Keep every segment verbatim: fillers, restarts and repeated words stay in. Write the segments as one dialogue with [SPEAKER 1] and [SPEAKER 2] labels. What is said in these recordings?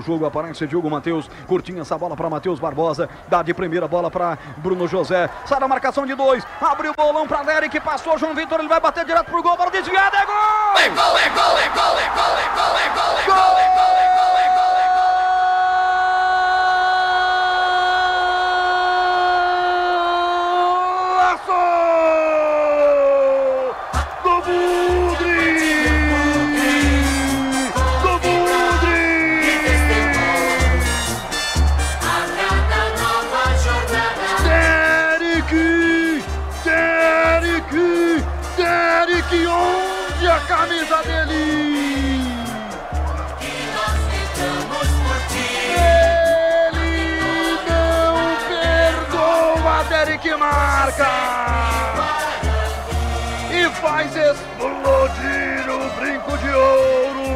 [SPEAKER 1] o jogo, aparece Diogo Matheus, curtinha essa bola para Matheus Barbosa, dá de primeira bola para Bruno José, sai da marcação de dois, abriu o bolão para Derek, passou João Vitor, ele vai bater direto pro gol, bola desviada, é gol! É gol, é gol, é gol, é gol, é gol, é gol, é gol, é gol, é gol, é gol!
[SPEAKER 2] Que onde a camisa dele? Ele não perdoa, Derek marca e faz explodir o brinco de ouro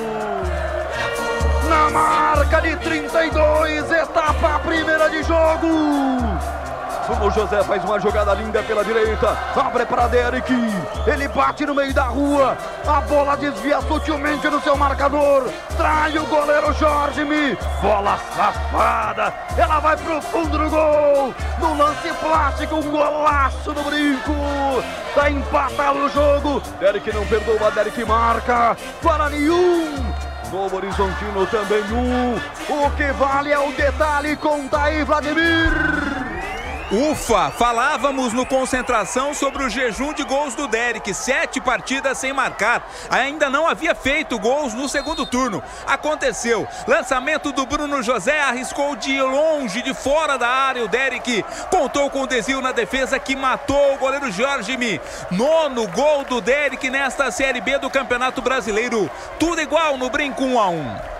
[SPEAKER 2] na marca de trinta e dois, etapa primeira de jogo.
[SPEAKER 1] O José faz uma jogada linda pela direita, abre para Derek, ele bate no meio da rua, a bola desvia sutilmente no seu marcador, trai o goleiro Jorge, bola safada, ela vai pro fundo do gol, no lance plástico, um golaço no brinco, tá empatado o jogo, Derek não perdoa, Derek marca, Guarani um, Novo Horizontino também um, o que vale é o detalhe, conta aí Vladimir.
[SPEAKER 3] Ufa, falávamos no Concentração sobre o jejum de gols do Derek, sete partidas sem marcar, ainda não havia feito gols no segundo turno, aconteceu, lançamento do Bruno José, arriscou de longe, de fora da área, o Derek contou com o desvio na defesa que matou o goleiro Jorge, nono gol do Derek nesta Série B do Campeonato Brasileiro, tudo igual no brinco um a um.